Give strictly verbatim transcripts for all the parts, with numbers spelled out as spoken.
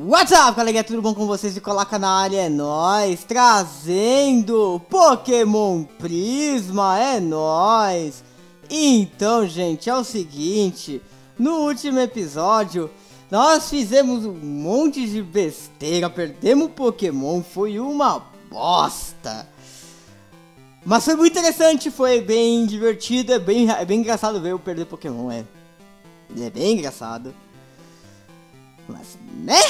What's up, galera? Tudo bom com vocês? E coloca na área, é nóis, trazendo Pokémon Prisma, é nóis. Então, gente, é o seguinte, no último episódio, nós fizemos um monte de besteira, perdemos o Pokémon, foi uma bosta. Mas foi muito interessante, foi bem divertido, é bem, é bem engraçado ver eu perder Pokémon, é. É bem engraçado. Mas, né?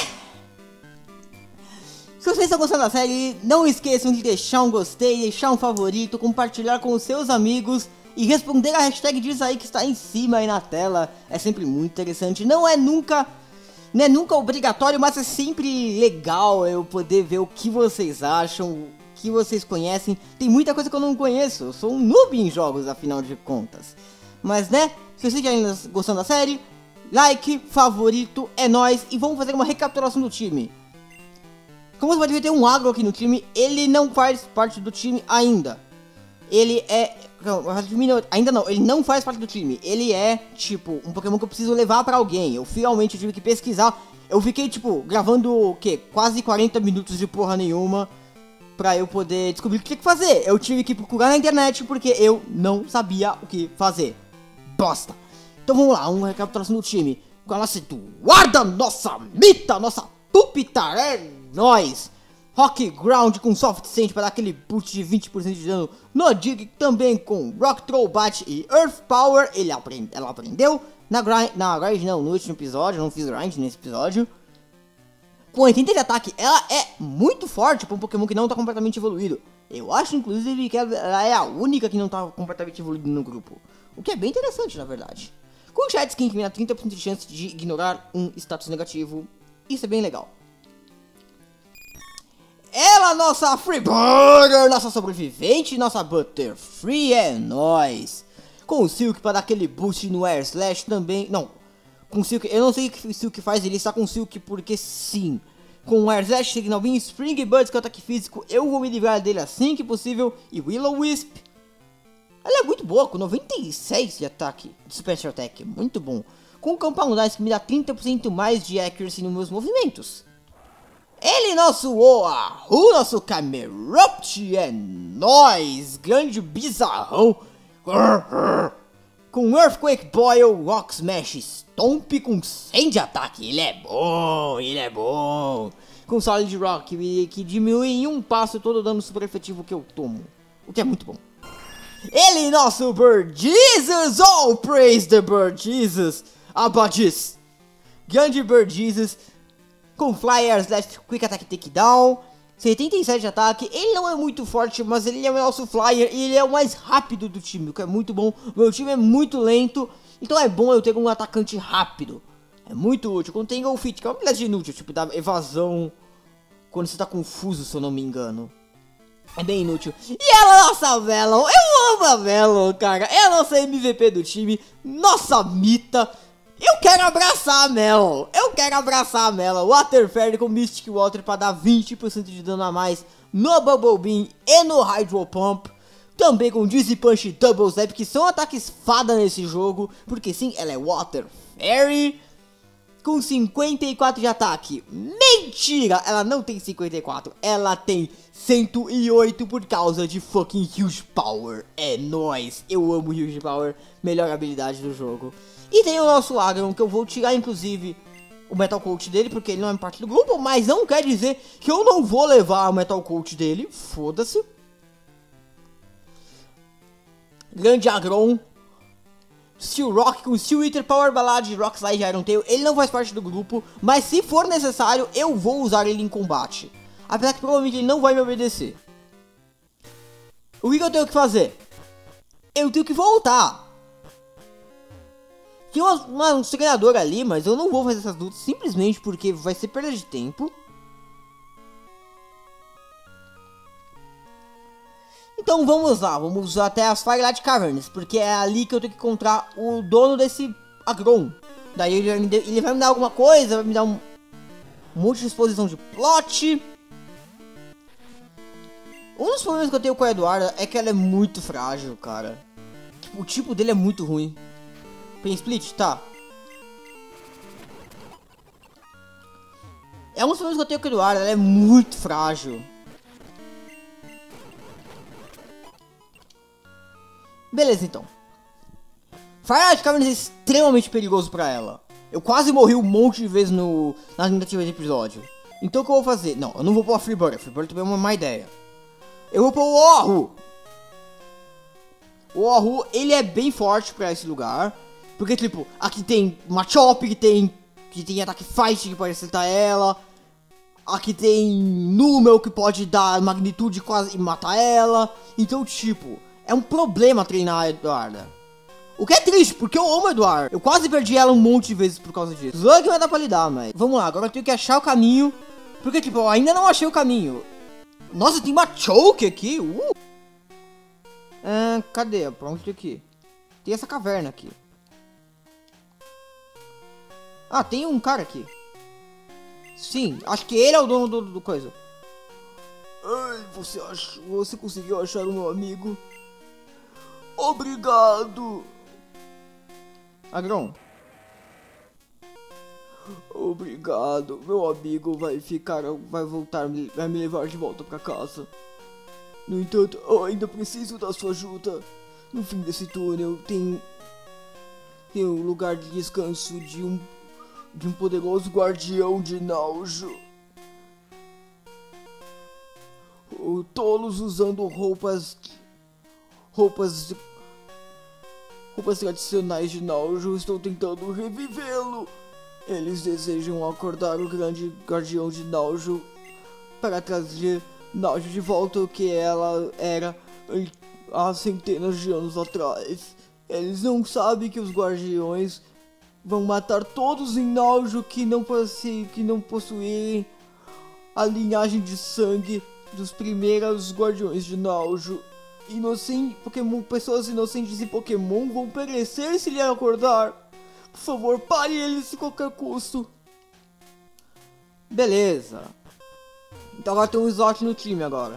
Se vocês estão gostando da série, não esqueçam de deixar um gostei, deixar um favorito, compartilhar com os seus amigos e responder a hashtag diz aí que está em cima aí na tela. É sempre muito interessante. Não é nunca, não é nunca obrigatório, mas é sempre legal eu poder ver o que vocês acham, o que vocês conhecem. Tem muita coisa que eu não conheço, eu sou um noob em jogos, afinal de contas. Mas, né, se vocês ainda gostando da série, like, favorito, é nóis. E vamos fazer uma recapitulação do time. Como você pode ver, tem um agro aqui no time. Ele não faz parte do time ainda. Ele é... Não, ainda não, ele não faz parte do time. Ele é, tipo, um Pokémon que eu preciso levar pra alguém. Eu finalmente tive que pesquisar. Eu fiquei, tipo, gravando, o quê? Quase quarenta minutos de porra nenhuma pra eu poder descobrir o que tinha que fazer. Eu tive que procurar na internet porque eu não sabia o que fazer. Bosta. Então vamos lá, uma recapitulação do time. Com a nossa Eduarda, nossa Mita, nossa Pupitar, é nóis. Rock Ground com Soft Sand para dar aquele boost de vinte por cento de dano no Dig. Também com Rock Throw Bat e Earth Power. Ele aprend, ela aprendeu na grind, na grind não, no último episódio. Eu não fiz grind nesse episódio. Com oitenta de ataque, ela é muito forte para um Pokémon que não está completamente evoluído. Eu acho, inclusive, que ela é a única que não está completamente evoluída no grupo. O que é bem interessante, na verdade. Com o Chat Skin que me dá trinta por cento de chance de ignorar um status negativo. Isso é bem legal. Ela, nossa Freebirder, nossa sobrevivente, nossa Butterfree, é nóis. Com o Silk para dar aquele boost no Air Slash também. Não, com o Silk, eu não sei o que o Silk faz, ele está com o Silk porque sim. Com o Air Slash, Signal Beam, Spring Buds, que é o ataque físico, eu vou me livrar dele assim que possível. E Will-O-Wisp, ela é muito boa, com noventa e seis de ataque, de Special Attack, muito bom. Com o Compound Ice, que me dá trinta por cento mais de accuracy nos meus movimentos. Ele, nosso Oa, o nosso Camerupt, é nóis, grande bizarrão. Com Earthquake Boil, Rock Smash, Stomp com cem de ataque, ele é bom, ele é bom. Com Solid Rock, que, que diminui em um passo todo o dano super efetivo que eu tomo, o que é muito bom. Ele, nosso Bird Jesus, oh, praise the Bird Jesus, Abadis, grande Bird Jesus. Com Flyer, Slash, Quick Attack Takedown, setenta e sete de ataque. Ele não é muito forte, mas ele é o nosso Flyer e ele é o mais rápido do time, o que é muito bom. Meu time é muito lento, então é bom eu ter um atacante rápido. É muito útil. Quando tem Go Fit, que é uma habilidade inútil, tipo da evasão quando você tá confuso, se eu não me engano. É bem inútil. E ela, nossa Velon, eu amo a Velon, cara. É a nossa M V P do time, nossa Mita. Eu quero abraçar a Mel, eu quero abraçar a Mel. Water Fairy com Mystic Water para dar vinte por cento de dano a mais no Bubble Beam e no Hydro Pump. Também com Dizzy Punch e Double Zap, que são ataques fada nesse jogo, porque sim, ela é Water Fairy. Com cinquenta e quatro de ataque. Mentira, ela não tem cinquenta e quatro, ela tem cento e oito por causa de fucking Huge Power. É nóis, eu amo Huge Power, melhor habilidade do jogo. E tem o nosso Agron, que eu vou tirar inclusive o Metal Coat dele, porque ele não é parte do grupo, mas não quer dizer que eu não vou levar o Metal Coat dele, foda-se. Grande Agron. Steel Rock com Steel Eater, Power Ballad, Rock Slide, Iron Tail, ele não faz parte do grupo, mas se for necessário, eu vou usar ele em combate. Apesar que provavelmente ele não vai me obedecer. O que eu tenho que fazer? Eu tenho que voltar. Tem uma, uma, um treinador ali, mas eu não vou fazer essas lutas simplesmente porque vai ser perda de tempo. Então vamos lá, vamos até as Firelight Caverns, porque é ali que eu tenho que encontrar o dono desse Agron. Daí ele vai me, ele vai me dar alguma coisa, vai me dar um, um monte de exposição de plot. Um dos problemas que eu tenho com a Eduarda é que ela é muito frágil, cara. O tipo dele é muito ruim. Pain Split, tá. É um dos problemas que eu tenho com a Eduarda, ela é muito frágil. Beleza, então. Fire de Caverns é extremamente perigoso pra ela. Eu quase morri um monte de vezes no, na tentativa de episódio. Então o que eu vou fazer? Não, eu não vou pôr a Freebird. A Freebird também é uma má ideia. Eu vou pôr o Oahu. O Oahu, ele é bem forte pra esse lugar. Porque, tipo, aqui tem uma Chop que tem, que tem ataque fight que pode acertar ela. Aqui tem Numel que pode dar magnitude quase e matar ela. Então, tipo, é um problema treinar a Eduarda. O que é triste, porque eu amo a Eduarda. Eu quase perdi ela um monte de vezes por causa disso. Slug vai dar pra lidar, mas... Vamos lá, agora eu tenho que achar o caminho. Porque, tipo, eu ainda não achei o caminho. Nossa, tem uma Choke aqui. Uh. Ah, cadê? Pra onde tem aqui? Tem essa caverna aqui. Ah, tem um cara aqui. Sim, acho que ele é o dono do, do coisa. Ai, você achou, você conseguiu achar o meu amigo? Obrigado. Agron. Obrigado, meu amigo vai ficar, vai voltar, vai me levar de volta pra casa. No entanto, eu ainda preciso da sua ajuda. No fim desse túnel tem, tem um lugar de descanso de um, de um poderoso guardião de Naujou. O tolos usando roupas, roupas, roupas tradicionais de Naujou estão tentando revivê-lo. Eles desejam acordar o grande guardião de Naujou para trazer Naujou de volta o que ela era há centenas de anos atrás. Eles não sabem que os guardiões vão matar todos em Naujou que não, que não possuírem a linhagem de sangue dos primeiros guardiões de Naujou. Inocentes, Pokémon, pessoas inocentes em Pokémon vão perecer se ele acordar. Por favor, pare eles a qualquer custo. Beleza. Então agora tem um slot no time agora.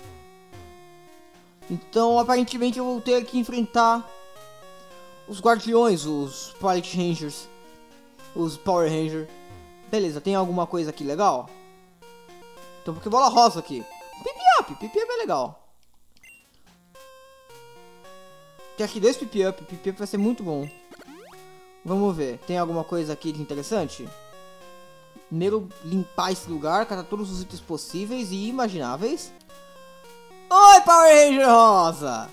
Então aparentemente eu vou ter que enfrentar os guardiões, os Pilot Rangers, os Power Rangers. Beleza, tem alguma coisa aqui legal? Então Pokébola rosa aqui. Pipi-up, Pipi-up é legal. Tem aqui dois Pipi-up, Pipi-up vai ser muito bom. Vamos ver, tem alguma coisa aqui de interessante? Primeiro, limpar esse lugar, catar todos os itens possíveis e imagináveis. Oi, Power Ranger Rosa!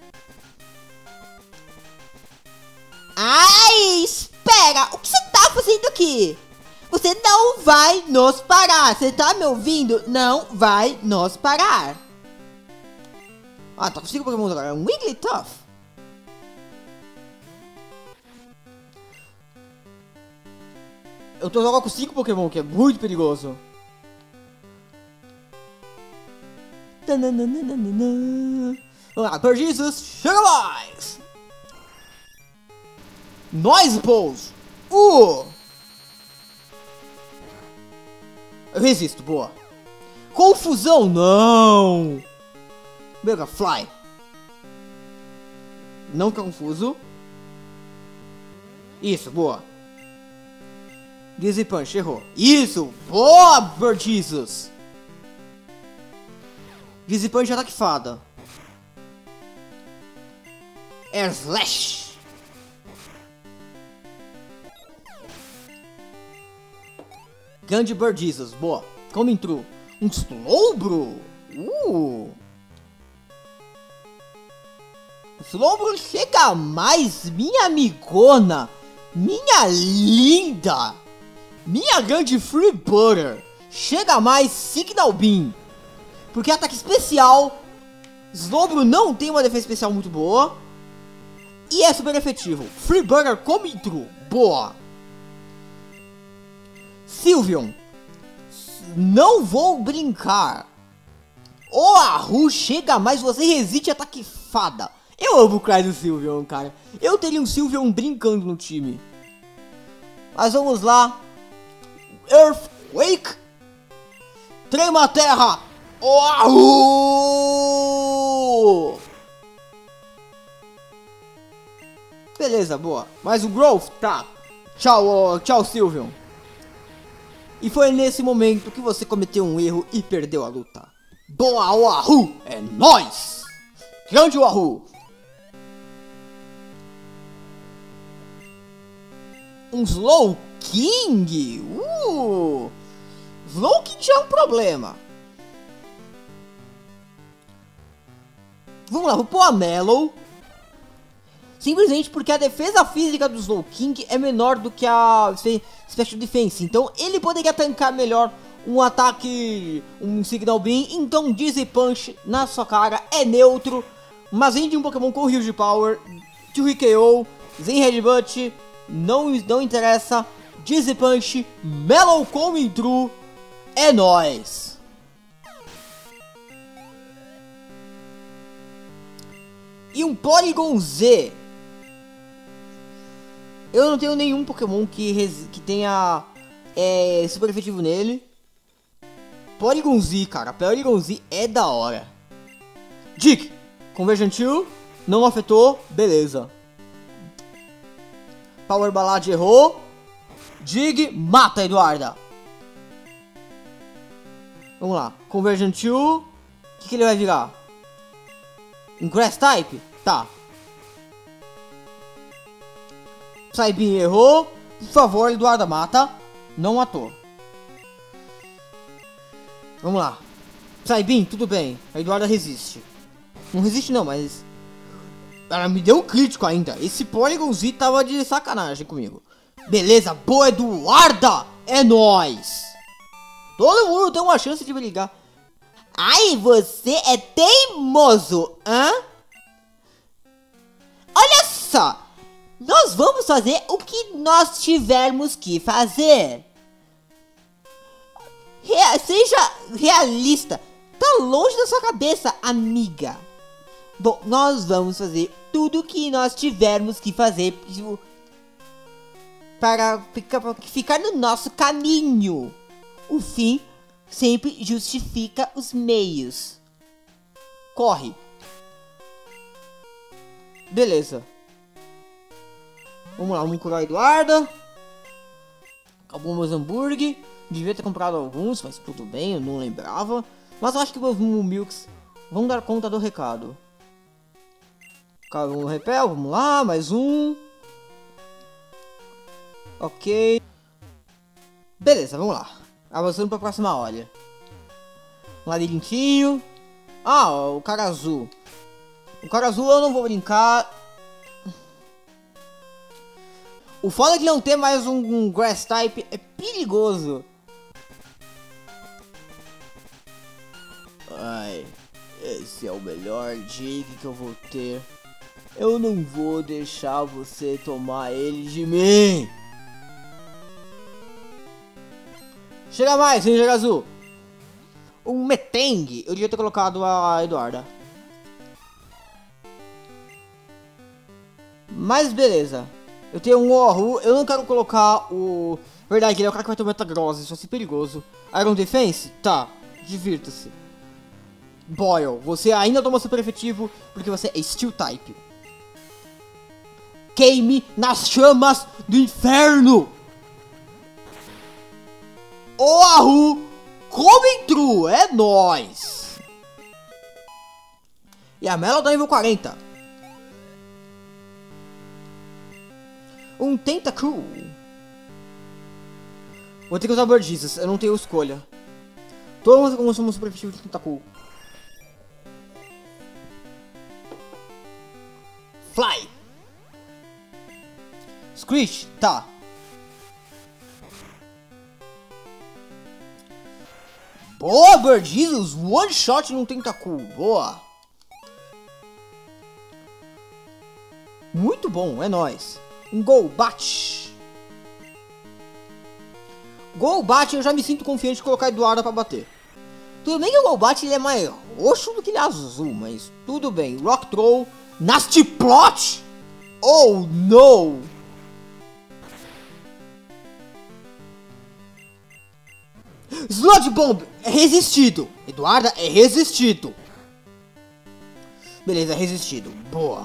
Ai, espera! O que você tá fazendo aqui? Você não vai nos parar! Você tá me ouvindo? Não vai nos parar! Ah, tá com cinco Pokémon agora. É um Wigglytuff. Eu tô jogando com cinco Pokémon, que é muito perigoso. Vamos lá, Perdices, chega mais! Noise Pulse! Uh! Eu resisto, boa. Confusão, não! Mega Fly. Não fica confuso. Isso, boa. Dizzy Punch, errou. Isso! Boa, Perdices! Dizzy Punch, ataque fada. Air Slash! Grande Perdices, boa. Como entrou? Um Slowbro! Uh! Slowbro chega mais, minha amigona! Minha linda! Minha grande Freebird! Chega mais Signal Beam! Porque ataque especial, Slowbro não tem uma defesa especial muito boa. E é super efetivo. Freebird como intro, boa! Sylveon, não vou brincar. Oahu chega mais, você resiste ataque fada. Eu amo o Cry do Sylveon, cara. Eu teria um Sylveon brincando no time. Mas vamos lá. Earthquake. Trema terra. Oahu! Beleza, boa. Mais um Growth, tá. Tchau, oh, tchau, Sylveon. E foi nesse momento que você cometeu um erro e perdeu a luta. Boa, Wahoo! É nóis! Grande Wahoo! Um Slow King! Uh! Slow King já é um problema. Vamos lá, vou pôr a Mellow. Simplesmente porque a defesa física do Slow King é menor do que a Special Defense. Então ele poderia tancar melhor um ataque, um Signal Beam. Então Dizzy Punch na sua cara é neutro. Mas vem de um Pokémon com Huge Power, two K O, Zen Headbutt, não, não interessa. Dizzy Punch, Mellow Coming True, é nóis! E um Porygon Z. Eu não tenho nenhum Pokémon que, res... que tenha é, super efetivo nele. Porygon Z, cara. Porygon Z é da hora. Dick, Conversion two, não afetou, beleza. Power Ballad errou. Dig, mata, Eduarda. Vamos lá. Conversion two. O que, que ele vai virar? Um Grass Type? Tá. Psybeam errou. Por favor, Eduarda, mata. Não matou. Vamos lá. Psybeam, tudo bem. A Eduarda resiste. Não resiste não, mas... ela me deu um crítico ainda. Esse Porygon Z tava de sacanagem comigo. Beleza, boa, Eduarda. É nóis. Todo mundo tem uma chance de brigar. Ai, você é teimoso, hã? Olha só. Nós vamos fazer o que nós tivermos que fazer. Rea- seja realista. Tá longe da sua cabeça, amiga. Bom, nós vamos fazer tudo o que nós tivermos que fazer para ficar, para ficar no nosso caminho. O fim sempre justifica os meios. Corre. Beleza. Vamos lá, vamos curar a Eduarda. Acabou meus hambúrguer. Devia ter comprado alguns, mas tudo bem, eu não lembrava. Mas eu acho que meus Milks vão dar conta do recado. Caiu um repel, vamos lá, mais um. Ok. Beleza, vamos lá. Avançando para a próxima área. Um labirintinho. Ah, o cara azul. O cara azul eu não vou brincar. O foda de não ter mais um, um Grass Type é perigoso. Ai, esse é o melhor Jake que eu vou ter. Eu não vou deixar você tomar ele de mim. Chega mais, Ranger Azul. Um Metang. Eu devia ter colocado a Eduarda. Mas beleza. Eu tenho um Wahoo. Eu não quero colocar o... Verdade, ele é o cara que vai ter Metagross. Isso vai ser perigoso. Iron Defense? Tá. Divirta-se. Boyle, você ainda toma super efetivo porque você é Steel Type. Queime nas chamas do inferno. Wahoo Coming True, é nóis. E a Mela tá nível quarenta. Um Tentacool. Vou ter que usar Bird Jesus, eu não tenho escolha. Todo mundo consome um super efetivo de Tentacool. Fly. Screech, tá. Boa, Bird Jesus, one shot não Tentacool, boa. Muito bom, é nóis. Um Golbat. Golbat, eu já me sinto confiante de colocar Eduarda pra bater. Tudo bem que o Golbat ele é mais roxo do que ele é azul, mas tudo bem. Rock Throw, Nasty Plot. Oh, no. Sludge Bomb é resistido. Eduarda é resistido. Beleza, é resistido. Boa.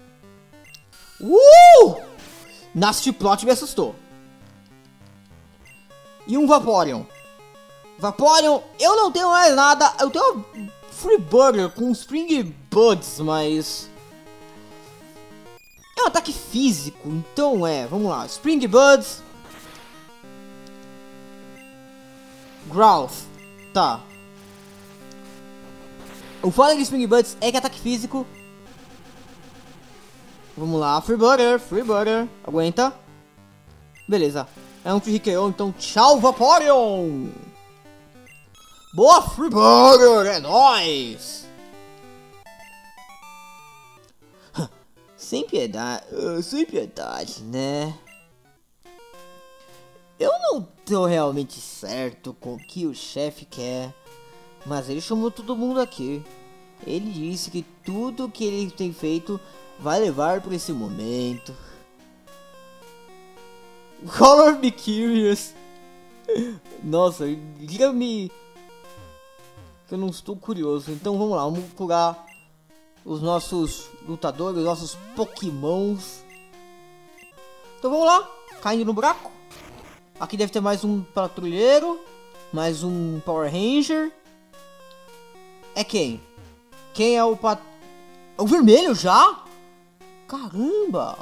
Uh! Nasty Plot me assustou. E um Vaporeon. Vaporeon, eu não tenho mais nada. Eu tenho um Free Burger com Spring Buds, mas... é um ataque físico, então é, vamos lá. Spring Buds. Growth, tá. O foda de Spring Buds é que é ataque físico. Vamos lá, Free Burger, Free Burger. Aguenta. Beleza. É um T K O, então tchau, Vaporeon. Boa, Free Burger, é nóis. Sem piedade, uh, sem piedade, né? Eu não tô realmente certo com o que o chefe quer, mas ele chamou todo mundo aqui. Ele disse que tudo que ele tem feito vai levar para esse momento. Color me curious. Nossa, diga-me que eu não estou curioso. Então vamos lá, vamos procurar os nossos lutadores, os nossos pokémons. Então vamos lá, caindo no buraco. Aqui deve ter mais um patrulheiro, mais um Power Ranger. É quem? Quem é o pat... é o vermelho já? Caramba!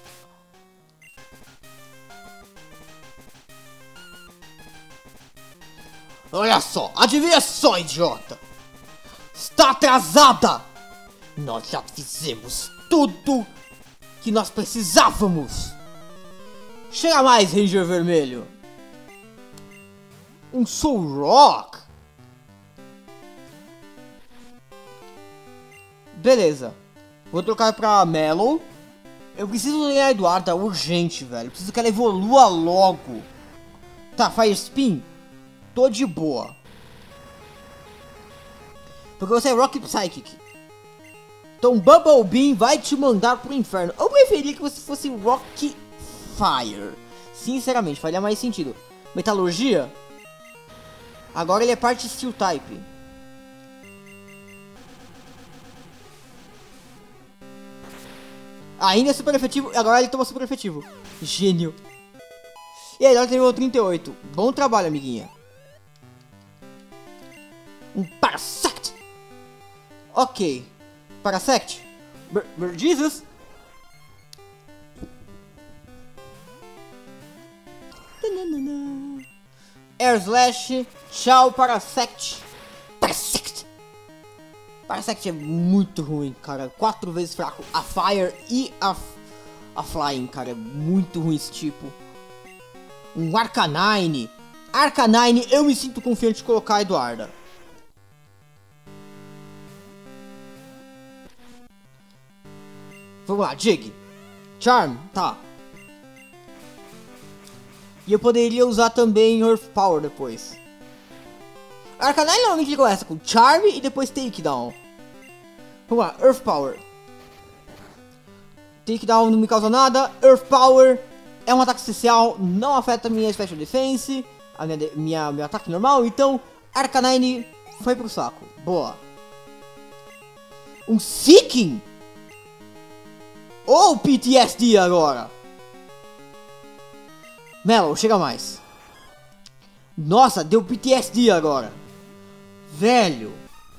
Olha só, adivinha só, idiota! Está atrasada! Nós já fizemos tudo que nós precisávamos! Chega mais, Ranger Vermelho! Um Soul Rock! Beleza. Vou trocar pra Mellow. Eu preciso ganhar a Eduarda urgente, velho. Preciso que ela evolua logo. Tá, Fire Spin. Tô de boa. Porque você é Rock Psychic. Então Bubble Beam vai te mandar pro inferno. Eu preferia que você fosse Rock Fire. Sinceramente, faria mais sentido. Metalurgia. Agora ele é parte Steel Type. Ainda é super efetivo. Agora ele toma super efetivo. Gênio. E aí, ela terminou trinta e oito. Bom trabalho, amiguinha. Um Parasect. Ok. Parasect. Br Jesus. Air Slash. Tchau, Parasect. Parasect. Parasect é muito ruim, cara. Quatro vezes fraco. A Fire e a, a Flying, cara. É muito ruim esse tipo. Um Arcanine. Arcanine, eu me sinto confiante de colocar a Eduarda. Vamos lá, Jig. Charm, tá. E eu poderia usar também Earth Power depois. Arcanine normalmente começa com Charm e depois Takedown. Vamos lá, Earth Power. Takedown não me causa nada. Earth Power é um ataque especial, não afeta minha Special Defense, a minha, minha, meu ataque normal. Então, Arcanine foi pro saco. Boa. Um Seeking? Ou P T S D agora? Mellow, chega mais. Nossa, deu P T S D agora. Velho.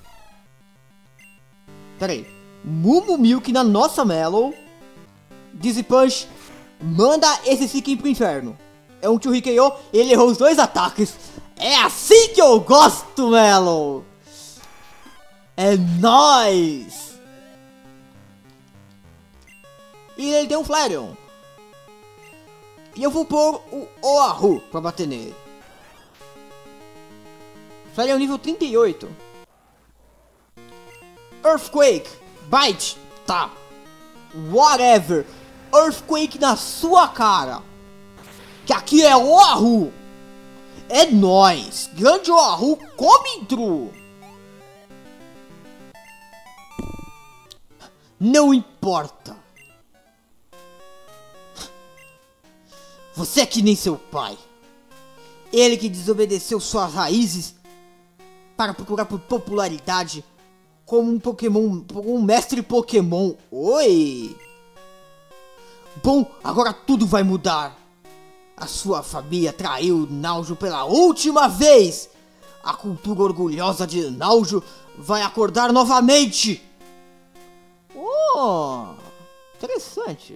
Pera aí. Mumu Milk na nossa Mellow. Dizzy Punch. Manda esse Seeking pro inferno. É um two K O. Ele errou os dois ataques. É assim que eu gosto, Mellow. É nóis. E ele tem um Flareon. E eu vou pôr o Oahu pra bater nele. Flareon nível trinta e oito. Earthquake. Bite. Tá. Whatever. Earthquake na sua cara. Que aqui é Oahu. É nóis. Grande Oahu come true. Não importa. Você é que nem seu pai. Ele que desobedeceu suas raízes para procurar por popularidade como um Pokémon, um mestre Pokémon. Oi! Bom, agora tudo vai mudar. A sua família traiu Naujou pela última vez. A cultura orgulhosa de Naujou vai acordar novamente. Oh, interessante.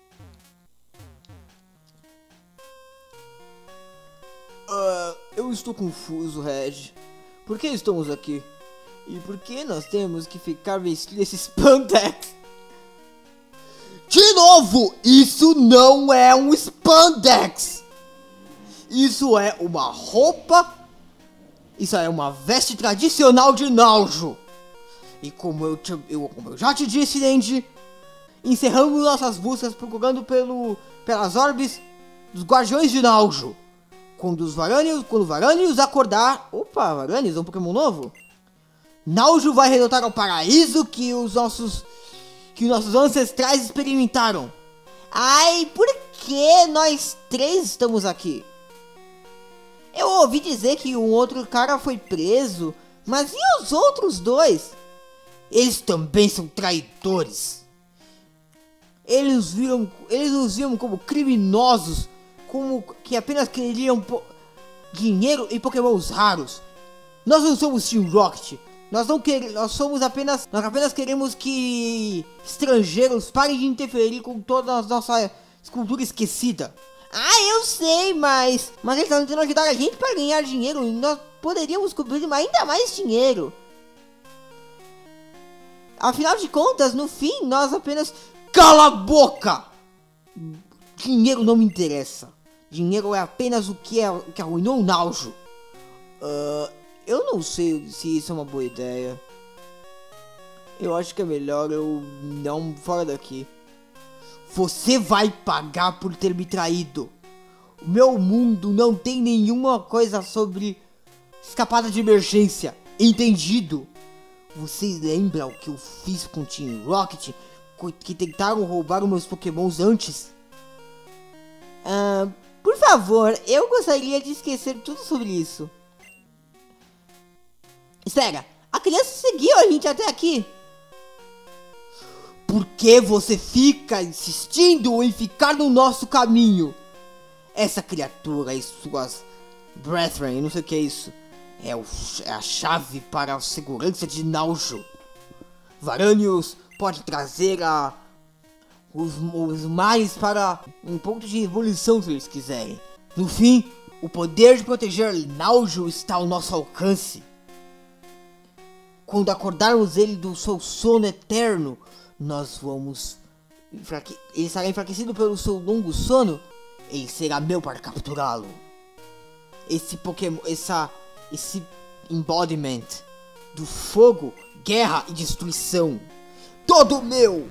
Uh, eu estou confuso, Red. Por que estamos aqui? E por que nós temos que ficar vestindo esse spandex? De novo, isso não é um spandex. Isso é uma roupa. Isso é uma veste tradicional de Naujou. E como eu, te, eu, como eu já te disse, Denji, encerramos nossas buscas procurando pelo, pelas orbes dos Guardiões de Naujou. Quando os Varanios, quando Varanios acordar... Opa, Varanios é um Pokémon novo? Naujou vai retornar ao paraíso que os nossos... Que nossos ancestrais experimentaram. Ai, por que nós três estamos aqui? Eu ouvi dizer que um outro cara foi preso. Mas e os outros dois? Eles também são traidores. Eles viram, eles nos viam como criminosos. Como que apenas queriam dinheiro e pokémons raros. Nós não somos Team Rocket. Nós não queremos, nós somos apenas, nós apenas queremos que estrangeiros parem de interferir com toda a nossa cultura esquecida. Ah, eu sei, mas... Mas eles estão tentando ajudar a gente para ganhar dinheiro. E nós poderíamos cobrir ainda mais dinheiro. Afinal de contas, no fim, nós apenas... Cala a boca! Dinheiro não me interessa. Dinheiro é apenas o que, é, o que arruinou o Naujou. Uh, eu não sei se isso é uma boa ideia. Eu acho que é melhor eu não fora daqui. Você vai pagar por ter me traído. O meu mundo não tem nenhuma coisa sobre escapada de emergência. Entendido? Vocês lembram o que eu fiz com o Team Rocket? Que tentaram roubar os meus pokémons antes? Ah, por favor, eu gostaria de esquecer tudo sobre isso. Espera, a criança seguiu a gente até aqui. Por que você fica insistindo em ficar no nosso caminho? Essa criatura e suas brethren, não sei o que é isso, é, o, é a chave para a segurança de Naujou. Varanios pode trazer a, os, os mares para um ponto de evolução se eles quiserem. No fim, o poder de proteger Naujou está ao nosso alcance. Quando acordarmos ele do seu sono eterno, nós vamos... Enfraque... Ele estará enfraquecido pelo seu longo sono. Ele será meu para capturá-lo. Esse Pokémon... Essa... Esse embodiment do fogo, guerra e destruição. Todo meu!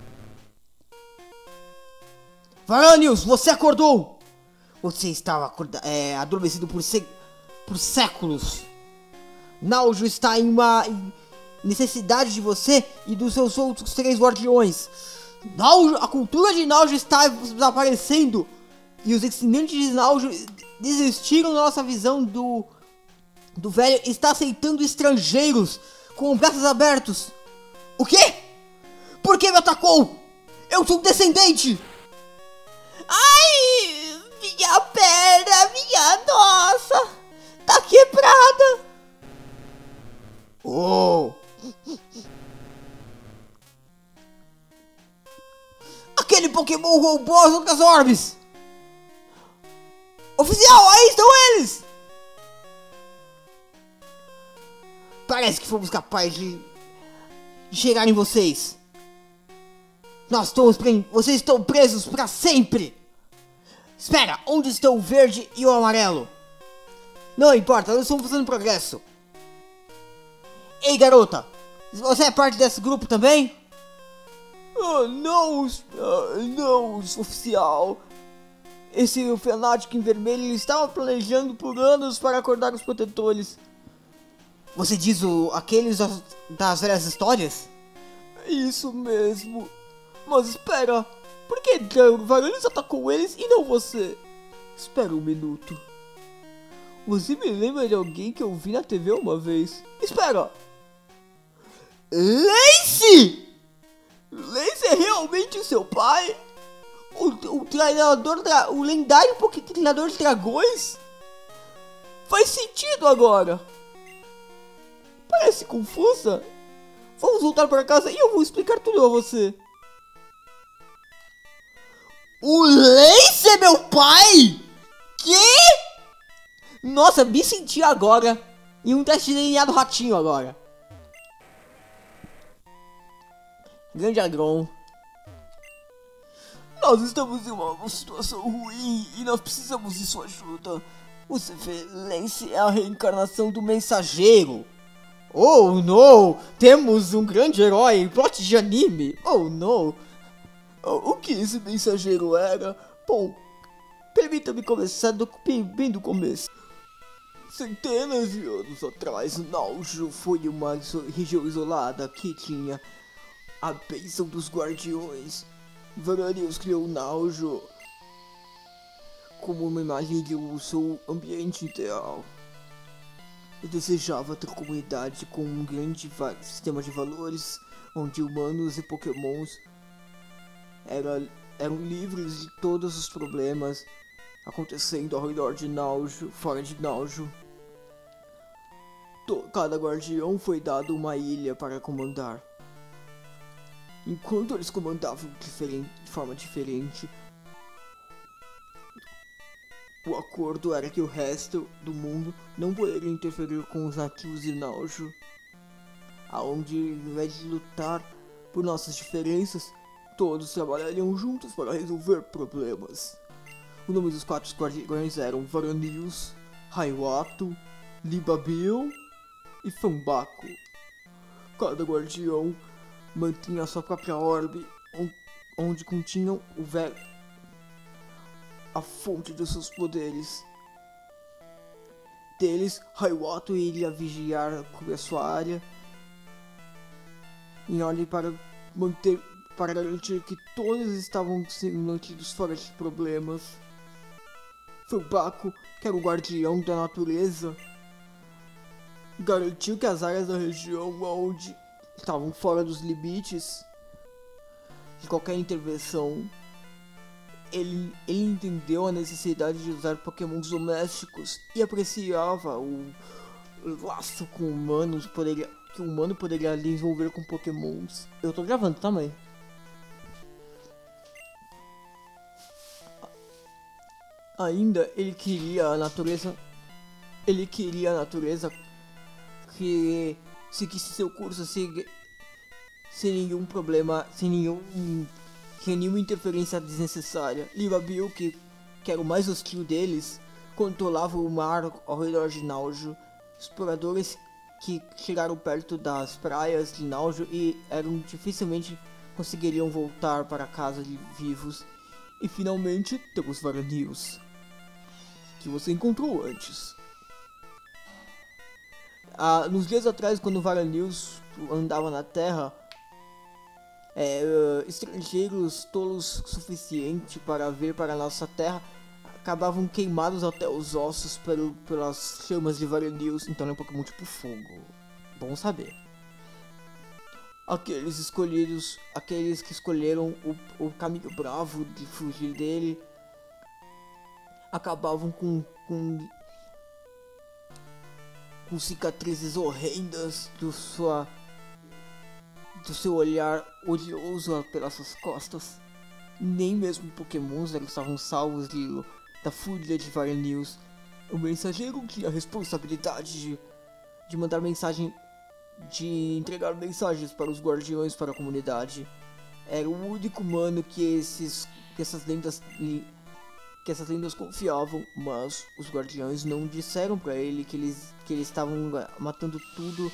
Varanios, você acordou! Você estava acorda... é, adormecido por, se... por séculos. Naujou está em uma necessidade de você e dos seus outros três guardiões. Naujou, a cultura de Naujou está desaparecendo. E os descendentes de Naujou desistiram da nossa visão do, do velho. Está aceitando estrangeiros com braços abertos. O quê? Por que me atacou? Eu sou um descendente. Ai, minha perna, minha nossa, tá quebrada. Oh! Aquele Pokémon roubou as outras orbes! Oficial, aí estão eles! Parece que fomos capazes de, de chegar em vocês. Nós estamos pre... Vocês estão presos para sempre! Espera, onde estão o verde e o amarelo? Não importa, nós estamos fazendo progresso. Ei, garota! Você é parte desse grupo também? Oh, não, uh, não, oficial. Esse fanático em vermelho ele estava planejando por anos para acordar os protetores. Você diz o, aqueles das, das velhas histórias? Isso mesmo. Mas espera, por que Varanios atacou eles e não você? Espera um minuto. Você me lembra de alguém que eu vi na T V uma vez? Espera! Lacy! Lacy é realmente seu pai? O, o treinador, dra, o lendário Pokémon treinador de dragões? Faz sentido agora. Parece confusa. Vamos voltar para casa e eu vou explicar tudo a você. O Lace é meu pai? Que? Nossa, me senti agora em um teste de D N A do ratinho agora. Grande Agron. Nós estamos em uma situação ruim e nós precisamos de sua ajuda. Você vê, Lance é a reencarnação do mensageiro. Oh não! Temos um grande herói em plot de anime. Oh não! O que esse mensageiro era? Bom, permita-me começar do, bem do começo. Centenas de anos atrás, Naujou foi uma região isolada que tinha a bênção dos guardiões. Varanius criou Naujou como uma imagem de o seu ambiente ideal. Eu desejava ter comunidade com um grande sistema de valores, onde humanos e pokémons era, eram livres de todos os problemas acontecendo ao redor de Naujou, fora de Naujou. Cada guardião foi dado uma ilha para comandar. Enquanto eles comandavam diferente, de forma diferente, o acordo era que o resto do mundo não poderia interferir com os nativos de Naujou, aonde, ao invés de lutar por nossas diferenças, todos trabalhariam juntos para resolver problemas. O nome dos quatro guardiões eram Varanius, Raiwato, Libabil e Fambaco. Cada guardião mantinha sua própria orbe, onde continham o velho, a fonte dos seus poderes. Deles, Raiwato iria vigiar a sua área em ordem para manter, para garantir que todos estavam sendo mantidos fora de problemas. Fambaco, que era o guardião da natureza, garantiu que as áreas da região onde estavam fora dos limites de qualquer intervenção. Ele, ele entendeu a necessidade de usar pokémons domésticos e apreciava o, o laço com humanos poderia, que o humano poderia desenvolver com pokémons. Eu tô gravando também. Ainda ele queria a natureza. Ele queria a natureza que seguisse seu curso sem, sem nenhum problema, sem nenhum. sem nenhuma interferência desnecessária. Libabil, que, que era o mais hostil deles, controlava o mar ao redor de Naujou. Exploradores que chegaram perto das praias de Naujou e eram dificilmente conseguiriam voltar para casa de vivos. E finalmente temos Varanius, que você encontrou antes. Ah, nos dias atrás, quando Varanius andava na Terra, É, uh, estrangeiros tolos suficiente para vir para a nossa terra acabavam queimados até os ossos pelo, pelas chamas de Varanius. Então é um Pokémon tipo fogo. Bom saber. Aqueles escolhidos, aqueles que escolheram o, o caminho bravo de fugir dele, acabavam com, com, com cicatrizes horrendas do sua... do seu olhar odioso pelas suas costas. Nem mesmo Pokémons estavam salvos de, da fúria de Varanius. O mensageiro tinha a responsabilidade de, de mandar mensagem, de entregar mensagens para os guardiões, para a comunidade. Era o único humano que esses, que essas lendas, que essas lendas confiavam, mas os guardiões não disseram para ele que eles, que eles estavam matando tudo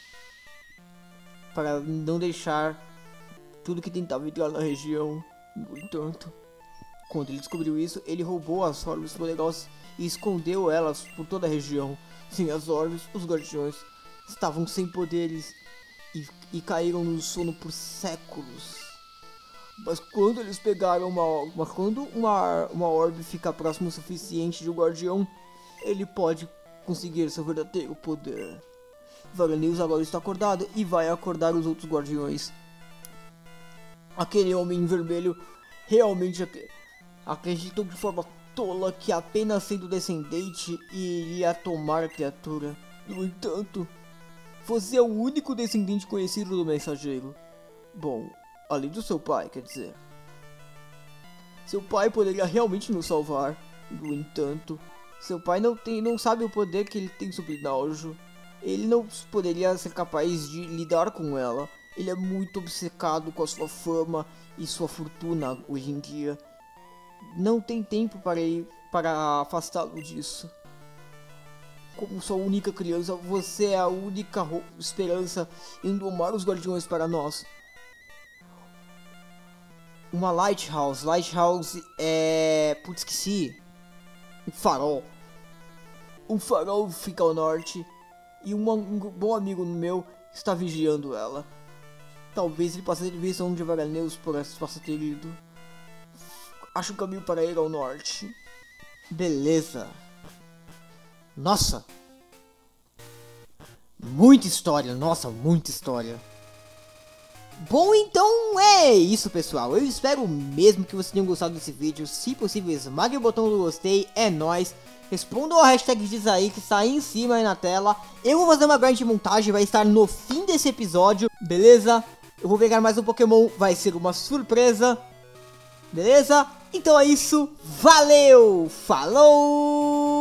para não deixar tudo que tentava entrar na região. No entanto, quando ele descobriu isso, ele roubou as orbes poderosas e escondeu elas por toda a região. Sem as orbes, os guardiões estavam sem poderes e, e caíram no sono por séculos. Mas quando eles pegaram uma, mas quando uma, uma orbe fica próximo o suficiente de um guardião, ele pode conseguir seu verdadeiro poder. Varanius agora está acordado e vai acordar os outros guardiões. Aquele homem em vermelho realmente ac acreditou de forma tola que apenas sendo descendente iria tomar a criatura. No entanto, você é o único descendente conhecido do mensageiro. Bom, além do seu pai, quer dizer. Seu pai poderia realmente nos salvar. No entanto, seu pai não, tem, não sabe o poder que ele tem sobre Naojo. Ele não poderia ser capaz de lidar com ela. Ele é muito obcecado com a sua fama e sua fortuna hoje em dia. Não tem tempo para ir para afastá-lo disso. Como sua única criança, você é a única esperança em domar os guardiões para nós. Uma lighthouse. Lighthouse é... Putz, esqueci. Um farol. Um farol fica ao norte. E uma, um bom amigo meu está vigiando ela. Talvez ele passe de vista onde Varaneus possa ter ido. Acho um caminho para ir ao norte. Beleza. Nossa. Muita história. Nossa, muita história. Bom, então é isso, pessoal. Eu espero mesmo que vocês tenham gostado desse vídeo. Se possível, esmague o botão do gostei. É nóis. Respondam a hashtag diz aí que está aí em cima aí na tela. Eu vou fazer uma grande montagem. Vai estar no fim desse episódio. Beleza? Eu vou pegar mais um Pokémon. Vai ser uma surpresa. Beleza? Então é isso. Valeu! Falou!